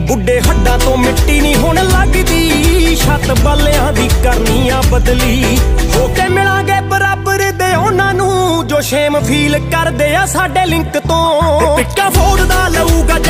ਬੁੱਢੇ ਹੱਡਾਂ ਤੋਂ ਮਿੱਟੀ ਨਹੀਂ ਹੁਣ ਲੱਗਦੀ, ਛੱਤ ਬਾਲਿਆਂ ਦੀ ਕਰਨੀ ਆ ਬਦਲੀ। ਹੋ ਕੇ ਮਿਲਾਂਗੇ ਬਰਾਬਰ ਦੇ ਉਹਨਾਂ ਨੂੰ ਜੋ ਸ਼ੇਮ ਫੀਲ ਕਰਦੇ ਆ ਸਾਡੇ ਲਿੰਕ ਤੋਂ। ਟਿੱਕਾ ਫੋੜਦਾ ਲਊਗਾ